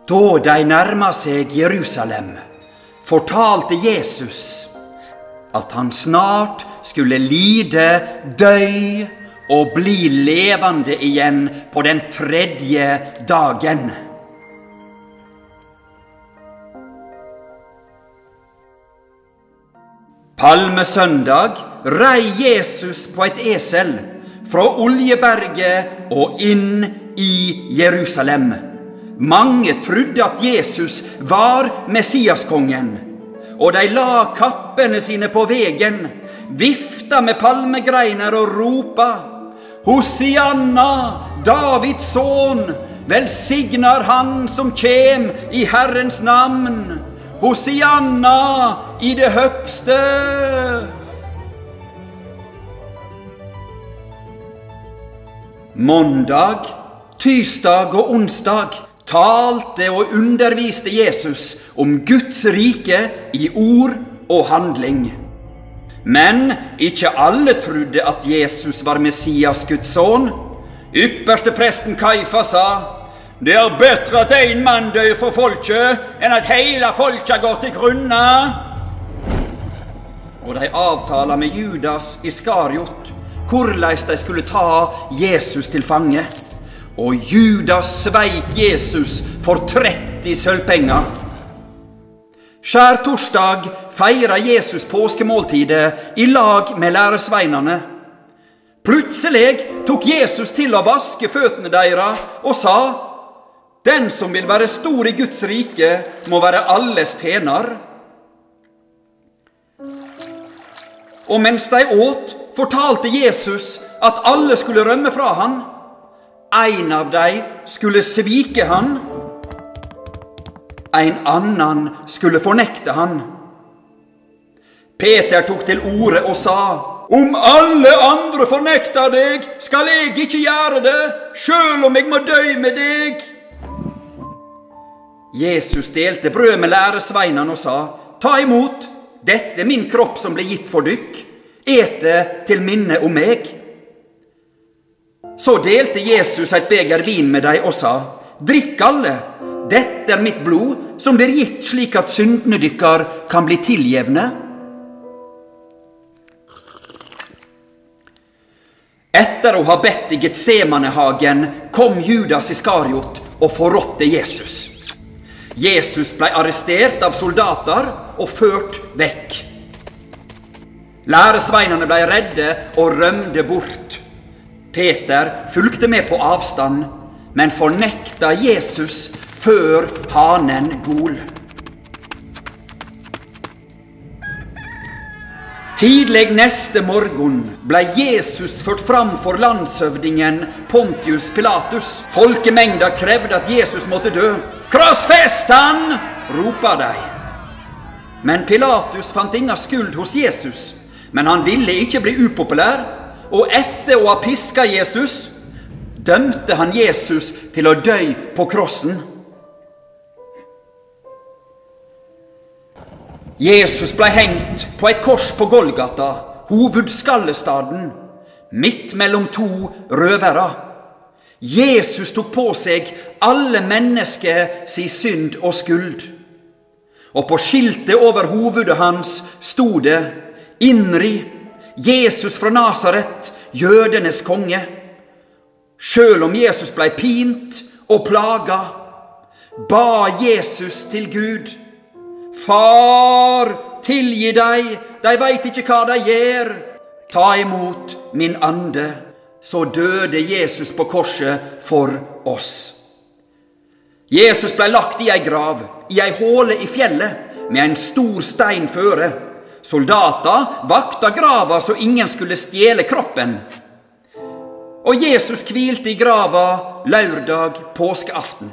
Da de nærma seg Jerusalem, fortalte Jesus at han snart skulle lide, dø og bli levende igjen på den 3. dagen. Palmesøndag rei Jesus på et esel fra Oljeberget og inn i Jerusalem. Mange trodde at Jesus var Messiaskongen, og de la kappene sine på vegen, vifta med palmegreiner og ropa: Hosianna, Davids son, velsignar han som kjem i Herrens navn. Hosianna i det høgste. Måndag, tirsdag og onsdag talte og underviste Jesus om Guds rike i ord og handling. Men ikke alle trodde at Jesus var Messias, Guds son. Ypperste presten Kaifa sa: det bedre at en mann dør for folket, enn at hele folket går til grunne. Og de avtalte med Judas Iskariot hvordan de skulle ta Jesus til fange. Og Judas sveik Jesus for 30 sølvpenger. Skjærtorsdag feiret Jesus påskemåltidet i lag med læresveinene. Plutselig tok Jesus til å vaske føttene deres og sa: den som vil være stor i Guds rike, må være alles tjener. Og mens de åt, fortalte Jesus at alle skulle rømme fra han. En av dem skulle svike han. En annen skulle fornekte han. Peter tok til orde og sa: om alle andre fornekter deg, skal jeg ikke gjøre det, selv om jeg må dø med deg. Jesus delte brød med læresveinene og sa: ta imot, dette min kropp som ble gitt for dykk. Et det til minne om meg. Så delte Jesus et beger vin med dem og sa: drikk alle, dette mitt blod, som blir gitt slik at syndene dykkar kan bli tilgjevne. Etter å ha bedt i Getsemanehagen kom Judas Iskariot og forrådte Jesus. Jesus ble arrestert av soldater og ført vekk. Læresveinene ble redde og rømde bort. Peter fulgte med på avstand, men fornekta Jesus før hanen gol. Tidlig neste morgen ble Jesus ført fram for landshøvdingen Pontius Pilatus. Folkemengda krevde at Jesus måtte dø. «Krossfest han!» ropa de. Men Pilatus fant ingen skuld hos Jesus, men han ville ikke bli upopulær, og etter å ha piska Jesus, dømte han Jesus til å dø på krossen. Jesus ble hengt på et kors på Golgata, hovedskallestaden, midt mellom to røvere. Jesus tok på seg alle mennesker si synd og skuld. Og på skiltet over hovedet hans stod det: innri, Jesus fra Nazaret, jødenes konge. Selv om Jesus ble pint og plaga, ba Jesus til Gud: Far, tilgi deg, de vet ikke hva de gjør. Ta imot min ande. Så døde Jesus på korset for oss. Jesus ble lagt i ei grav, i ei håle i fjellet, med en stor stein føre. Soldater vakta grava så ingen skulle stjele kroppen. Og Jesus hvilte i grava lørdag påskeaften.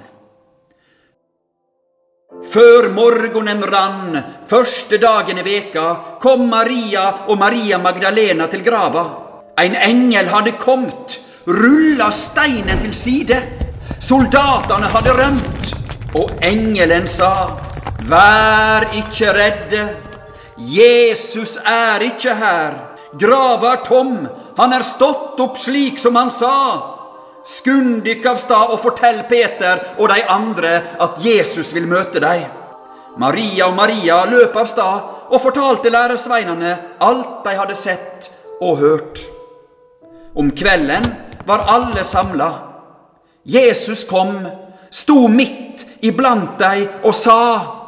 Før morgenen rann, første dagen i veka, kom Maria og Maria Magdalena til grava. En engel hadde kommet, rullet steinen til side. Soldatene hadde rømt, og engelen sa: Vær ikke redde, Jesus er ikke her. Grava er tom, han er stått opp slik som han sa. skund dykk av stad og fortell Peter og de andre at Jesus vil møte deg. Maria og Maria løp av stad og fortalte læresveinene alt de hadde sett og hørt. Om kvelden var alle samlet. Jesus kom, sto midt iblant dem og sa: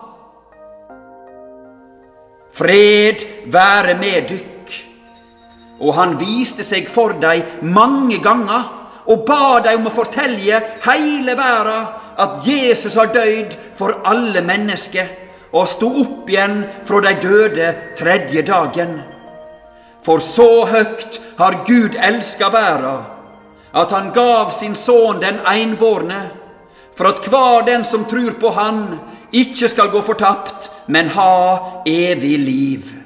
Fred være med dykk. Og han viste seg for dem mange ganger, og ba dem om å fortelle hele verden at Jesus har døyd for alle mennesker, og stod opp igjen fra de døde tredje dagen. For så høgt har Gud elsket verden, at han gav sin sønn den enbårne, for at hver den som tror på han, ikke skal gå fortapt, men ha evig liv.